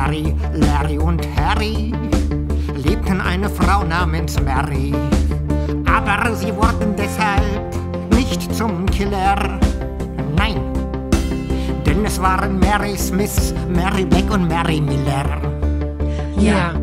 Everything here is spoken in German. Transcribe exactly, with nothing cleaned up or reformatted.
Larry, Larry und Harry liebten eine Frau namens Mary. Aber sie wurden deshalb nicht zum Killer. Nein, denn es waren Mary Smith, Mary Beck und Mary Miller. Ja,